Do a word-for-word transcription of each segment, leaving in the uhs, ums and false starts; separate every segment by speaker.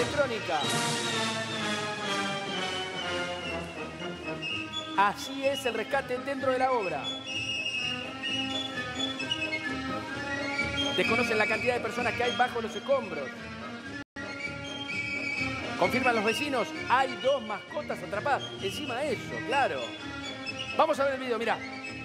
Speaker 1: electrónica. Así es el rescate dentro de la obra. Desconocen la cantidad de personas que hay bajo los escombros. Confirman los vecinos, hay dos mascotas atrapadas. Encima de eso, claro. Vamos a ver el video, mirá.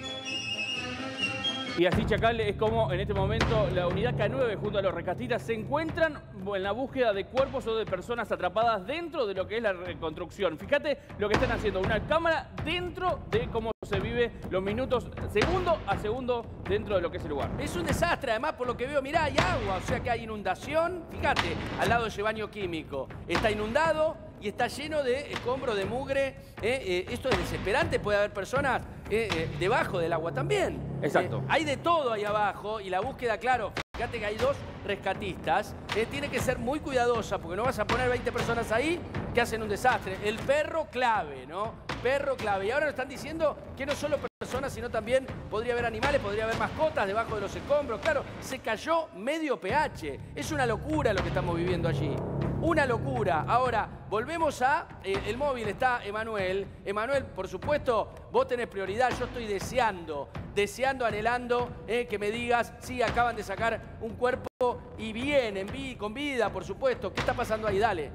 Speaker 2: Y así, Chacal, es como en este momento la unidad K nueve junto a los rescatistas se encuentran en la búsqueda de cuerpos o de personas atrapadas dentro de lo que es la reconstrucción. Fíjate lo que están haciendo, una cámara dentro de cómo se vive los minutos, segundo a segundo, dentro de lo que es el lugar.
Speaker 1: Es un desastre, además, por lo que veo, mirá, hay agua, o sea que hay inundación. Fíjate, al lado de ese baño químico. Está inundado y está lleno de escombros, de mugre. Eh, eh, esto es desesperante, puede haber personas eh, eh, debajo del agua también.
Speaker 2: Exacto.
Speaker 1: Eh, hay de todo ahí abajo y la búsqueda, claro, fíjate que hay dos rescatistas. Eh, tiene que ser muy cuidadosa porque no vas a poner veinte personas ahí que hacen un desastre. El perro clave, ¿no? Perro clave. Y ahora nos están diciendo que no solo personas, sino también podría haber animales, podría haber mascotas debajo de los escombros. Claro, se cayó medio pH. Es una locura lo que estamos viviendo allí. Una locura. Ahora, volvemos a... Eh, el móvil está Emanuel. Emanuel, por supuesto, vos tenés prioridad. Yo estoy deseando, deseando, anhelando eh, que me digas, sí, acaban de sacar un cuerpo y bien, en vi, con vida, por supuesto. ¿Qué está pasando ahí? Dale.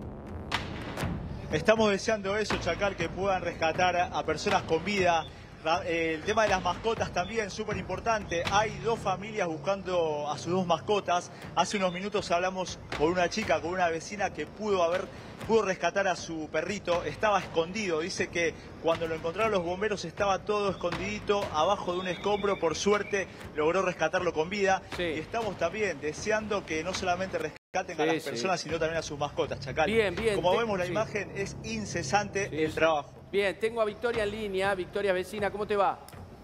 Speaker 3: Estamos deseando eso, Chacal, que puedan rescatar a personas con vida. El tema de las mascotas también, súper importante. Hay dos familias buscando a sus dos mascotas. Hace unos minutos hablamos con una chica, con una vecina que pudo haber, pudo rescatar a su perrito. Estaba escondido. Dice que cuando lo encontraron los bomberos estaba todo escondidito abajo de un escombro. Por suerte logró rescatarlo con vida.
Speaker 1: Sí.
Speaker 3: Y estamos también deseando que no solamente rescaten sí, a las personas, sí. sino también a sus mascotas, Chacal.
Speaker 1: Bien, bien.
Speaker 3: Como
Speaker 1: Te...
Speaker 3: vemos la
Speaker 1: sí.
Speaker 3: imagen, es incesante
Speaker 1: sí,
Speaker 3: el
Speaker 1: sí.
Speaker 3: trabajo.
Speaker 1: Bien, tengo a Victoria en línea. Victoria, vecina, ¿cómo te va?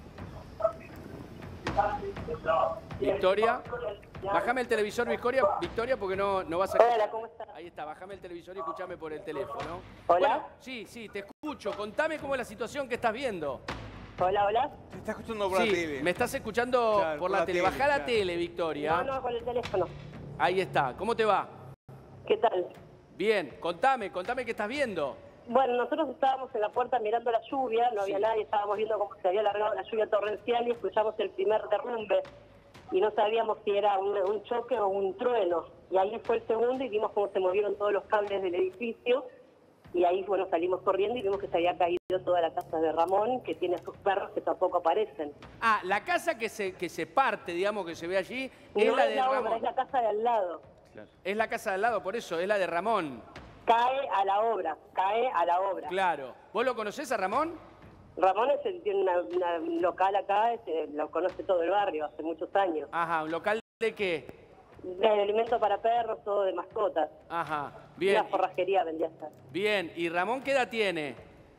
Speaker 1: Victoria, bájame el televisor, Victoria, Victoria, porque no, no vas a...
Speaker 4: Hola, ¿cómo estás?
Speaker 1: Ahí está, bájame el televisor y escúchame por el teléfono.
Speaker 4: Hola.
Speaker 1: Bueno, sí, sí, te escucho. Contame cómo es la situación que estás viendo.
Speaker 4: Hola, hola.
Speaker 5: Te estás escuchando por
Speaker 1: sí,
Speaker 5: la tele.
Speaker 1: me estás escuchando
Speaker 5: claro,
Speaker 1: por, por la, la tele. tele. Bajá
Speaker 5: claro.
Speaker 1: la tele, Victoria.
Speaker 4: No, no, con el teléfono.
Speaker 1: Ahí está. ¿Cómo te va?
Speaker 4: ¿Qué tal?
Speaker 1: Bien, contame, contame qué estás viendo.
Speaker 4: Bueno, nosotros estábamos en la puerta mirando la lluvia, no había sí. nadie, estábamos viendo cómo se había alargado la lluvia torrencial y escuchamos el primer derrumbe y no sabíamos si era un, un choque o un trueno. Y ahí fue el segundo y vimos cómo se movieron todos los cables del edificio y ahí, bueno, salimos corriendo y vimos que se había caído toda la casa de Ramón, que tiene sus perros que tampoco aparecen.
Speaker 1: Ah, la casa que se, que se parte, digamos, que se ve allí,
Speaker 4: no
Speaker 1: es la
Speaker 4: es
Speaker 1: de
Speaker 4: la
Speaker 1: Ramón.
Speaker 4: obra, es la casa de al lado.
Speaker 1: Claro. Es la casa de al lado, por eso, es la de Ramón.
Speaker 4: Cae a la obra, cae a la obra.
Speaker 1: Claro. ¿Vos lo conocés a Ramón?
Speaker 4: Ramón es el, tiene una, una, un local acá, este, lo conoce todo el barrio, hace muchos años.
Speaker 1: Ajá, ¿un local de qué?
Speaker 4: De alimento para perros, todo de mascotas.
Speaker 1: Ajá, bien.
Speaker 4: Una forrajería vendía estar.
Speaker 1: Bien, ¿y Ramón qué edad tiene?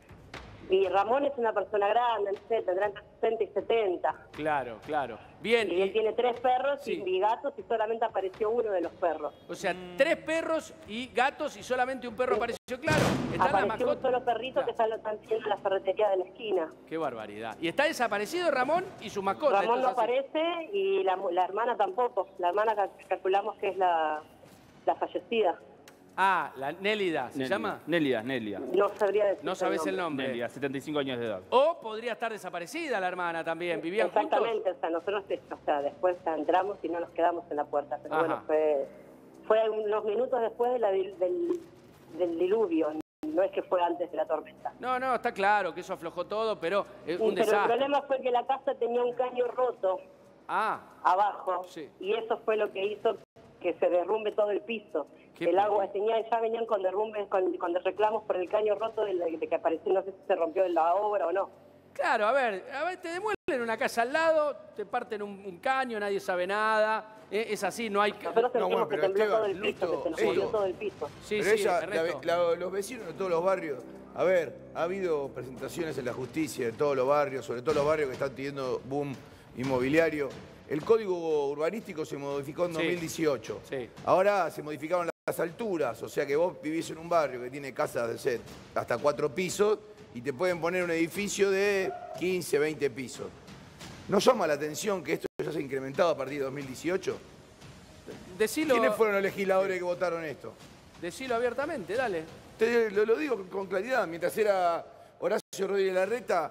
Speaker 4: Y Ramón es una persona grande, no sé, tendrá entre sesenta y setenta.
Speaker 1: Claro, claro. Bien.
Speaker 4: Y él y... tiene tres perros
Speaker 1: sí.
Speaker 4: y gatos y solamente apareció uno de los perros.
Speaker 1: O sea, mm. tres perros y gatos y solamente un perro sí. apareció, claro.
Speaker 4: ¿Está apareció la mascota? Un solo perrito claro. que está lo están haciendo en la ferretería de la esquina.
Speaker 1: Qué barbaridad. ¿Y está desaparecido Ramón y su mascota?
Speaker 4: Ramón no aparece y la, la hermana tampoco. La hermana calculamos que es la, la fallecida.
Speaker 1: Ah, la Nélida, ¿se
Speaker 2: Nélida.
Speaker 1: llama?
Speaker 2: Nélida, Nélida.
Speaker 4: No sabría decir.
Speaker 1: No sabés el nombre.
Speaker 2: Nélida, setenta y cinco años de edad.
Speaker 1: O podría estar desaparecida la hermana también. ¿Vivían
Speaker 4: Exactamente,
Speaker 1: juntos?
Speaker 4: o sea, nosotros o sea, después entramos y no nos quedamos en la puerta. Pero Ajá. bueno, fue, fue unos minutos después de la, del, del diluvio. No es que fue antes de la tormenta.
Speaker 1: No, no, está claro que eso aflojó todo, pero es un
Speaker 4: pero
Speaker 1: desastre.
Speaker 4: El problema fue que la casa tenía un caño roto
Speaker 1: ah,
Speaker 4: abajo.
Speaker 1: Sí.
Speaker 4: Y eso fue lo que hizo que se derrumbe todo el piso.
Speaker 1: Qué
Speaker 4: el agua tenía, ya venían con derrumbes, con, con reclamos por el caño roto de, de, de que apareció, no sé si se rompió la obra o no.
Speaker 1: Claro, a ver, a ver, te demuelen una casa al lado, te parten un, un caño, nadie sabe nada. Eh, es así, no hay...
Speaker 4: Nosotros sentimos no, bueno, que tembló
Speaker 6: Esteban,
Speaker 4: todo el piso,
Speaker 6: Luto,
Speaker 4: que se nos
Speaker 6: sí,
Speaker 4: movió todo el piso.
Speaker 1: Sí,
Speaker 6: pero
Speaker 1: sí,
Speaker 6: ella, la, la, los vecinos de todos los barrios, a ver, ha habido presentaciones en la justicia de todos los barrios, sobre todo los barrios que están teniendo boom inmobiliario. El código urbanístico se modificó en dos mil dieciocho.
Speaker 1: Sí, sí.
Speaker 6: Ahora se modificaron las alturas, o sea que vos vivís en un barrio que tiene casas de set hasta cuatro pisos y te pueden poner un edificio de quince, veinte pisos. ¿No llama la atención que esto ya se ha incrementado a partir de dos mil dieciocho?
Speaker 1: Decilo...
Speaker 6: ¿Quiénes fueron los legisladores que votaron esto?
Speaker 1: Decilo abiertamente, dale.
Speaker 6: Te lo, lo digo con claridad. Mientras era Horacio Rodríguez Larreta,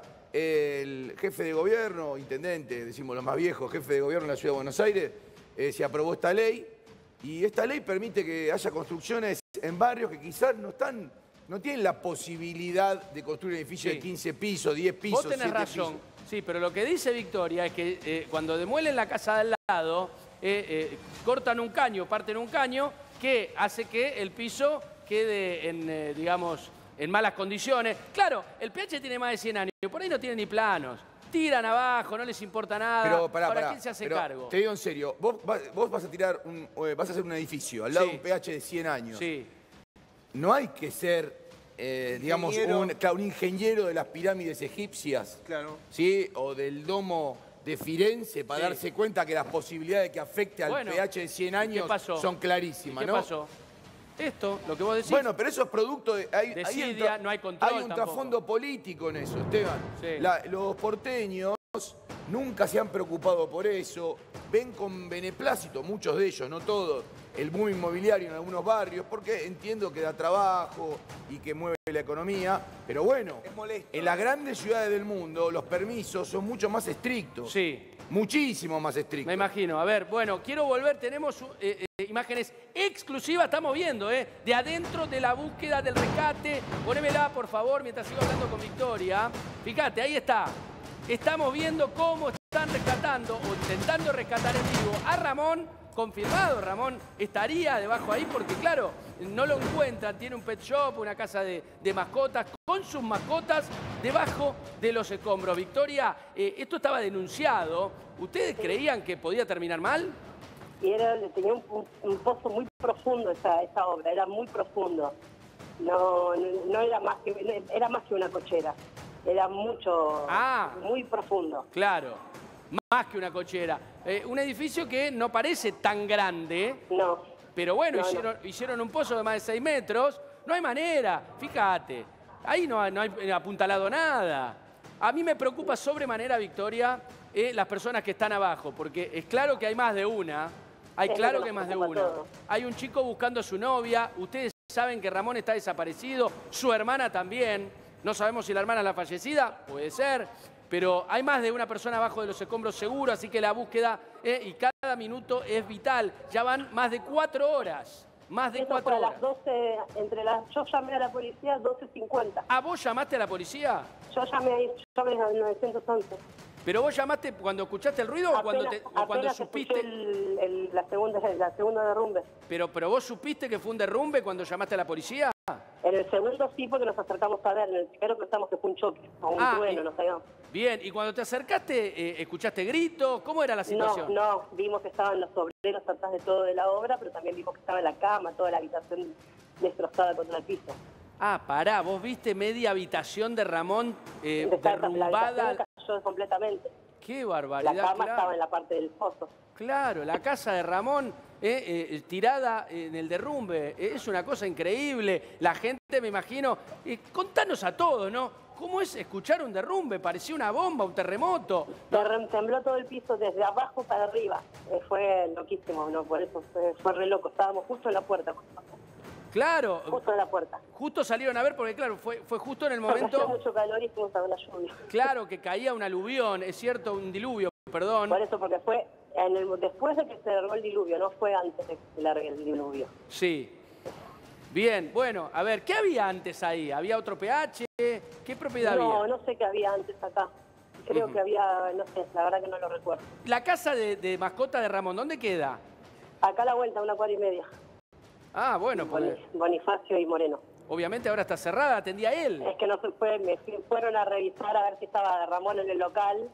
Speaker 6: el jefe de gobierno, intendente, decimos los más viejos, jefe de gobierno de la Ciudad de Buenos Aires, eh, se aprobó esta ley. Y esta ley permite que haya construcciones en barrios que quizás no están, no tienen la posibilidad de construir edificios
Speaker 1: Sí.
Speaker 6: de quince pisos, diez pisos,
Speaker 1: Vos tenés
Speaker 6: siete
Speaker 1: razón.
Speaker 6: pisos.
Speaker 1: Sí, pero lo que dice Victoria es que eh, cuando demuelen la casa de al lado, eh, eh, cortan un caño, parten un caño, que hace que el piso quede en, eh, digamos, en malas condiciones. Claro, el P H tiene más de cien años, por ahí no tiene ni planos. Tiran abajo, no les importa nada.
Speaker 6: Pero pará,
Speaker 1: Ahora,
Speaker 6: pará,
Speaker 1: ¿quién se hace
Speaker 6: pero
Speaker 1: cargo?
Speaker 6: Te digo en serio, vos, vas- vos vas a tirar un, eh, vas a hacer un edificio al lado
Speaker 1: Sí.
Speaker 6: de un P H de cien años.
Speaker 1: Sí.
Speaker 6: No hay que ser, eh, digamos,
Speaker 5: Ingeniero.
Speaker 6: un, claro, un ingeniero de las pirámides egipcias,
Speaker 5: Claro.
Speaker 6: ¿sí? O del domo de Firenze para
Speaker 1: Sí.
Speaker 6: darse cuenta que las posibilidades que afecte al
Speaker 1: Bueno,
Speaker 6: P H de cien
Speaker 1: ¿y qué
Speaker 6: años
Speaker 1: pasó?
Speaker 6: son clarísimas,
Speaker 1: ¿Qué
Speaker 6: ¿no?
Speaker 1: pasó? Esto, lo que vos decís.
Speaker 6: Bueno, pero eso es producto de... Hay,
Speaker 1: De
Speaker 6: hay un
Speaker 1: Sidia,
Speaker 6: tra-
Speaker 1: no hay control
Speaker 6: Hay un
Speaker 1: tampoco.
Speaker 6: trasfondo político en eso, Esteban.
Speaker 1: Sí.
Speaker 6: La- los porteños nunca se han preocupado por eso. Ven con beneplácito, muchos de ellos, no todos, el boom inmobiliario en algunos barrios, porque entiendo que da trabajo y que mueve la economía. Pero bueno,
Speaker 5: Es molesto.
Speaker 6: en las grandes ciudades del mundo los permisos son mucho más estrictos.
Speaker 1: Sí.
Speaker 6: Muchísimo más estrictos.
Speaker 1: Me imagino. A ver, bueno, quiero volver. Tenemos eh, eh, imágenes exclusivas, estamos viendo, ¿eh? De adentro de la búsqueda del rescate. Ponémela, por favor, mientras sigo hablando con Victoria. Fíjate, ahí está. Estamos viendo cómo están rescatando o intentando rescatar en vivo a Ramón. Confirmado, Ramón estaría debajo ahí porque, claro, no lo encuentran. Tiene un pet shop, una casa de, de mascotas, con sus mascotas debajo de los escombros. Victoria, eh, esto estaba denunciado. ¿Ustedes creían que podía terminar mal?
Speaker 4: Y era, tenía un, un- un pozo muy profundo esa, esa obra, era muy profundo. No, no, no era más que era más que una cochera, era mucho,
Speaker 1: Ah.
Speaker 4: muy profundo.
Speaker 1: Claro, más que una cochera. Eh, un edificio que no parece tan grande,
Speaker 4: No,
Speaker 1: pero bueno,
Speaker 4: No, no.
Speaker 1: hicieron, hicieron un pozo de más de seis metros. No hay manera, fíjate. Ahí no, hay- no hay apuntalado nada. A mí me preocupa sobremanera, Victoria, eh, las personas que están abajo, porque es claro que hay más de una. Hay
Speaker 4: Es lo
Speaker 1: claro
Speaker 4: que
Speaker 1: que hay
Speaker 4: nos
Speaker 1: más de
Speaker 4: preocupa
Speaker 1: una.
Speaker 4: todo.
Speaker 1: Hay un chico buscando a su novia. Ustedes saben que Ramón está desaparecido. Su hermana también. No sabemos si la hermana es la fallecida. Puede ser. Pero hay más de una persona abajo de los escombros seguro, así que la búsqueda eh, y cada minuto es vital. Ya van más de cuatro horas. Más de
Speaker 4: eso
Speaker 1: cuatro
Speaker 4: fue a
Speaker 1: horas.
Speaker 4: las doce, entre las, yo llamé a la policía a doce cincuenta.
Speaker 1: ¿Ah, vos llamaste a la policía?
Speaker 4: Yo llamé ahí, yo llamé al nueve once.
Speaker 1: ¿Pero vos llamaste cuando escuchaste el ruido o cuando, te- o cuando
Speaker 4: apenas
Speaker 1: supiste?
Speaker 4: escuché el, el- la segunda, la segunda derrumbe.
Speaker 1: Pero, pero vos supiste que fue un derrumbe cuando llamaste a la policía.
Speaker 4: En el segundo sí, porque nos acercamos a ver. En el primero pensamos que fue un choque, o un
Speaker 1: Ah,
Speaker 4: trueno,
Speaker 1: y-
Speaker 4: no sabíamos.
Speaker 1: Bien, y cuando te acercaste, eh, ¿escuchaste gritos? ¿Cómo era la
Speaker 4: No,
Speaker 1: situación?
Speaker 4: no, vimos que estaban los obreros atrás de todo de la obra, pero también vimos que estaba la cama, toda la habitación destrozada contra el piso.
Speaker 1: Ah, pará, vos viste media habitación de Ramón eh,
Speaker 4: Estaba- la
Speaker 1: derrumbada.
Speaker 4: habitación cayó completamente.
Speaker 1: Qué
Speaker 4: La
Speaker 1: barbaridad,
Speaker 4: cama
Speaker 1: claro.
Speaker 4: estaba en la parte del pozo.
Speaker 1: Claro, la casa de Ramón eh, eh, tirada en el derrumbe. Eh, es una cosa increíble. La gente, me imagino... eh, contanos a todos, ¿no? ¿Cómo es escuchar un derrumbe? Parecía una bomba, un terremoto.
Speaker 4: Terrem- Tembló todo el piso desde abajo para arriba. Eh, fue loquísimo, ¿no? Por eso fue, fue re loco. Estábamos justo en la puerta,
Speaker 1: Claro,
Speaker 4: justo en la puerta.
Speaker 1: justo salieron a ver porque, claro, fue, fue justo en el
Speaker 4: Porque hacía
Speaker 1: momento,
Speaker 4: mucho calor y fuimos a ver la lluvia.
Speaker 1: claro, que caía un aluvión, es cierto, un diluvio, perdón.
Speaker 4: Por eso, porque fue en el, después de que se largó el diluvio, no fue antes de que se largue el diluvio.
Speaker 1: Sí. Bien, bueno, a ver, ¿qué había antes ahí? ¿Había otro P H? ¿Qué propiedad
Speaker 4: No,
Speaker 1: había?
Speaker 4: no sé qué había antes acá. Creo que había, no sé, la verdad que no lo recuerdo.
Speaker 1: La casa de, de mascota de Ramón, ¿dónde queda?
Speaker 4: Acá a la vuelta, una cuadra y media.
Speaker 1: Ah, bueno, porque
Speaker 4: Boni- Bonifacio y Moreno.
Speaker 1: obviamente ahora está cerrada, atendía él.
Speaker 4: Es que no se fue, me fui- fueron a revisar a ver si estaba Ramón en el local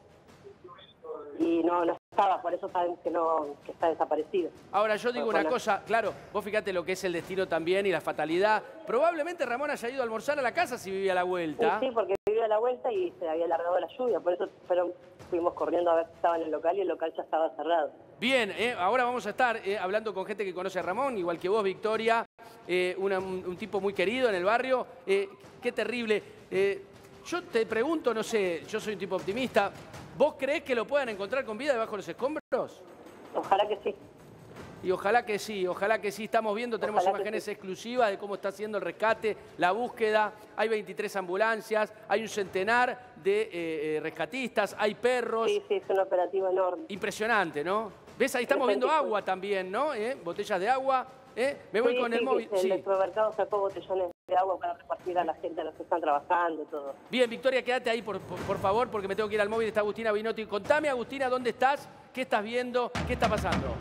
Speaker 4: y no, no estaba, por eso saben que no, que está desaparecido.
Speaker 1: Ahora, yo digo una
Speaker 4: Bueno.
Speaker 1: cosa, claro, vos fíjate lo que es el destino también y la fatalidad. Probablemente Ramón haya ido a almorzar a la casa si vivía a la
Speaker 4: Sí,
Speaker 1: vuelta.
Speaker 4: sí, porque vivía a la vuelta y se había alargado la lluvia, por eso fueron, fuimos corriendo a ver si estaba en el local y el local ya estaba cerrado.
Speaker 1: Bien, eh, ahora vamos a estar eh, hablando con gente que conoce a Ramón, igual que vos, Victoria, eh, una- un, un tipo muy querido en el barrio. Eh, qué terrible. Eh, yo te pregunto, no sé, yo soy un tipo optimista, ¿vos creés que lo puedan encontrar con vida debajo de los escombros?
Speaker 4: Ojalá que sí.
Speaker 1: Y ojalá que sí, ojalá que sí. Estamos viendo, tenemos
Speaker 4: Ojalá que
Speaker 1: imágenes
Speaker 4: sí.
Speaker 1: exclusivas de cómo está haciendo el rescate, la búsqueda. Hay veintitrés ambulancias, hay un centenar de eh, eh, rescatistas, hay perros.
Speaker 4: Sí, sí, es un operativo enorme.
Speaker 1: Impresionante, ¿no? ¿Ves? Ahí estamos viendo agua también, ¿no? ¿Eh? Botellas de agua. ¿Eh? Me voy
Speaker 4: Sí,
Speaker 1: con
Speaker 4: sí,
Speaker 1: el móvil.
Speaker 4: El
Speaker 1: Sí.
Speaker 4: supermercado sacó botellones de agua para repartir a la gente, a los que están trabajando, todo.
Speaker 1: Bien, Victoria, quédate ahí, por, por, por favor, porque me tengo que ir al móvil. Está Agustina Binotti. Contame, Agustina, ¿dónde estás? ¿Qué estás viendo? ¿Qué está pasando?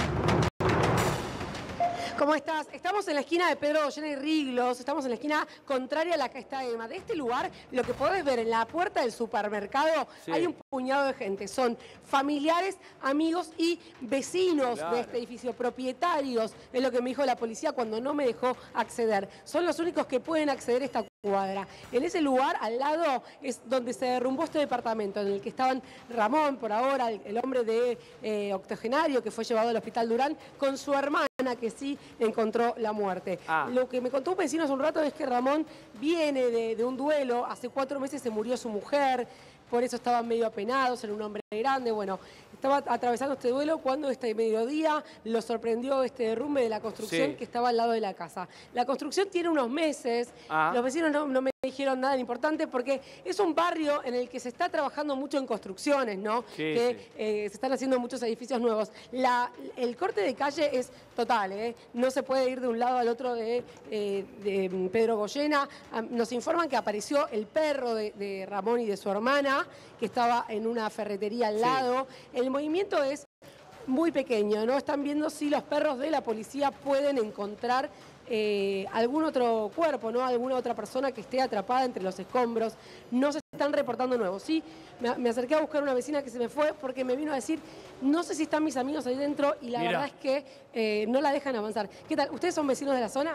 Speaker 5: ¿Cómo estás? Estamos en la esquina de Pedro Goyena y Riglos, estamos en la esquina contraria a la que está Emma. De este lugar, lo que podés ver en la puerta del supermercado,
Speaker 1: Sí.
Speaker 5: hay un puñado de gente. Son familiares, amigos y vecinos
Speaker 1: Claro.
Speaker 5: de este edificio, propietarios, es lo que me dijo la policía cuando no me dejó acceder. Son los únicos que pueden acceder a esta cuadra. En ese lugar, al lado, es donde se derrumbó este departamento, en el que estaban Ramón, por ahora, el, el hombre de eh, octogenario que fue llevado al hospital Durán, con su hermana, que sí encontró la muerte.
Speaker 1: Ah.
Speaker 5: Lo que me contó un vecino hace un rato es que Ramón viene de, de un duelo, hace cuatro meses se murió su mujer, por eso estaban medio apenados, era un hombre grande, bueno, estaba atravesando este duelo cuando este mediodía lo sorprendió este derrumbe de la construcción
Speaker 1: Sí.
Speaker 5: que estaba al lado de la casa. La construcción tiene unos meses,
Speaker 1: Ah.
Speaker 5: los vecinos no, no me dijeron nada importante porque es un barrio en el que se está trabajando mucho en construcciones, ¿no?
Speaker 1: Sí,
Speaker 5: que
Speaker 1: sí.
Speaker 5: eh, se están haciendo muchos edificios nuevos. La, el corte de calle es total, ¿eh? No se puede ir de un lado al otro de, eh, de Pedro Goyena. Ah, nos informan que apareció el perro de, de Ramón y de su hermana, que estaba en una ferretería al
Speaker 1: Sí.
Speaker 5: lado. El movimiento es muy pequeño, ¿no? Están viendo si los perros de la policía pueden encontrar eh, algún otro cuerpo, ¿no? Alguna otra persona que esté atrapada entre los escombros. No se están reportando nuevos. Sí, me, me acerqué a buscar una vecina que se me fue porque me vino a decir, no sé si están mis amigos ahí dentro y la
Speaker 1: Mira.
Speaker 5: verdad es que eh, no la dejan avanzar. ¿Qué tal? ¿Ustedes son vecinos de la zona?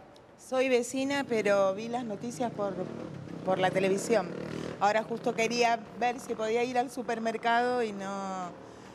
Speaker 7: Soy vecina, pero vi las noticias por, por la televisión. Ahora justo quería ver si podía ir al supermercado y no...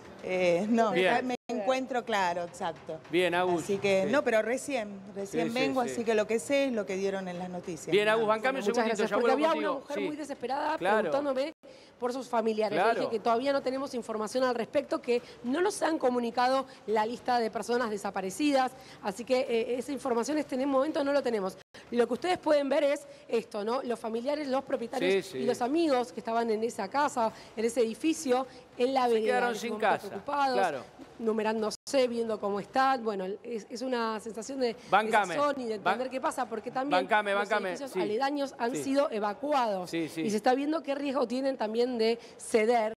Speaker 7: eh, no,
Speaker 1: Bien.
Speaker 7: me encuentro claro, exacto.
Speaker 1: Bien, Agus.
Speaker 7: Así que,
Speaker 1: Sí.
Speaker 7: no, pero recién, recién
Speaker 1: Sí, sí,
Speaker 7: vengo,
Speaker 1: sí.
Speaker 7: así que lo que sé es lo que dieron en las noticias.
Speaker 1: Bien, Agus,
Speaker 7: Nada.
Speaker 1: bancame un
Speaker 5: Muchas
Speaker 1: segundito,
Speaker 5: gracias,
Speaker 1: ya
Speaker 5: porque
Speaker 1: vuelvo
Speaker 5: había
Speaker 1: contigo.
Speaker 5: una mujer
Speaker 1: Sí.
Speaker 5: muy desesperada
Speaker 1: Claro.
Speaker 5: preguntándome por sus familiares. Le
Speaker 1: Claro.
Speaker 5: dije que todavía no tenemos información al respecto, que no nos han comunicado la lista de personas desaparecidas, así que eh, esa información en este momento no lo tenemos. Lo que ustedes pueden ver es esto, ¿no? Los familiares, los propietarios
Speaker 1: Sí, sí.
Speaker 5: y los amigos que estaban en esa casa, en ese edificio, en la vereda.
Speaker 1: quedaron
Speaker 5: en ese
Speaker 1: sin
Speaker 5: momento
Speaker 1: casa,
Speaker 5: preocupados,
Speaker 1: claro.
Speaker 5: numerándose, viendo cómo están. Bueno, es, es una sensación de
Speaker 1: Bancame.
Speaker 5: desazón y de entender
Speaker 1: Ban-
Speaker 5: qué pasa, porque también
Speaker 1: Bancame,
Speaker 5: los
Speaker 1: bancame,
Speaker 5: edificios
Speaker 1: sí.
Speaker 5: aledaños han
Speaker 1: Sí.
Speaker 5: sido evacuados.
Speaker 1: Sí, sí.
Speaker 5: Y se está viendo qué riesgo tienen también de ceder